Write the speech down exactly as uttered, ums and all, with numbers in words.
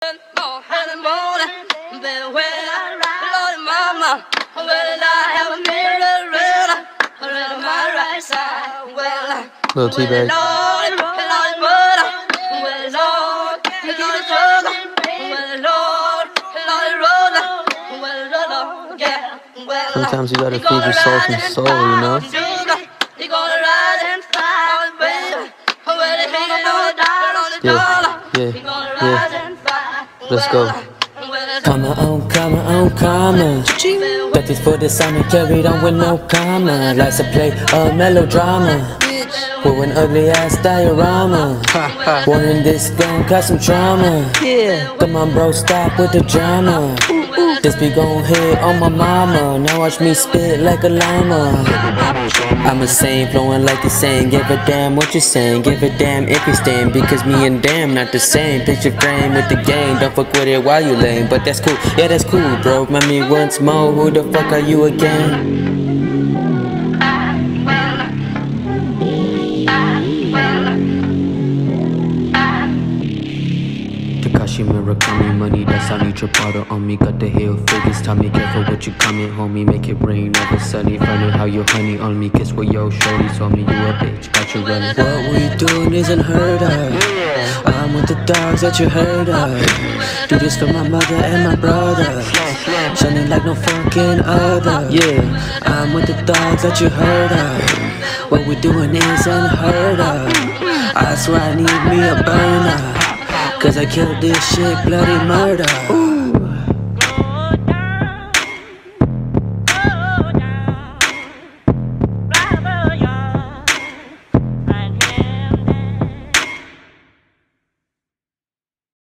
Little T-Bag. Sometimes you gotta feed your soul some soul, you know? Yeah, yeah, yeah. Let's go. Come on, come on, come on. Back this for the sound and carried on with no comma. Likes to play a melodrama with an ugly ass diorama. Warning, this gon' cause some trauma. Come on, bro, stop with the drama. This be gon' hit on my mama. Now watch me spit like a llama. I'm a saint, flowing like the same. Give a damn what you're saying. Give a damn if you're staying. Because me and damn not the same. Picture frame with the game. Don't fuck with it while you lame. But that's cool, yeah that's cool bro. Remind me once more, who the fuck are you again? Takashi Murakami, money that's I need your bottle on me. Got the hill figures, tell me careful what you coming, homie. Make it rain, never sunny. Funny how you honey on me. Kiss with yo shorty, told me you a bitch, got you running. What we doing isn't heard of. I'm with the dogs that you heard of. Do this for my mother and my brother. Shining like no fucking other. Yeah, I'm with the dogs that you heard of. What we doing is unheard of. I swear I need me a burner. Cause I killed this shit, bloody murder.